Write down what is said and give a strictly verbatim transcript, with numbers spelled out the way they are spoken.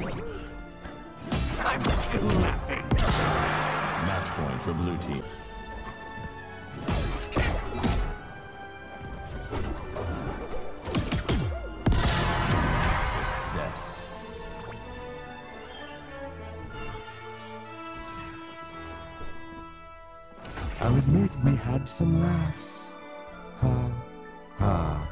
I'm still laughing. Match point for blue team. Success. I'll admit we had some laughs. Ha, ha.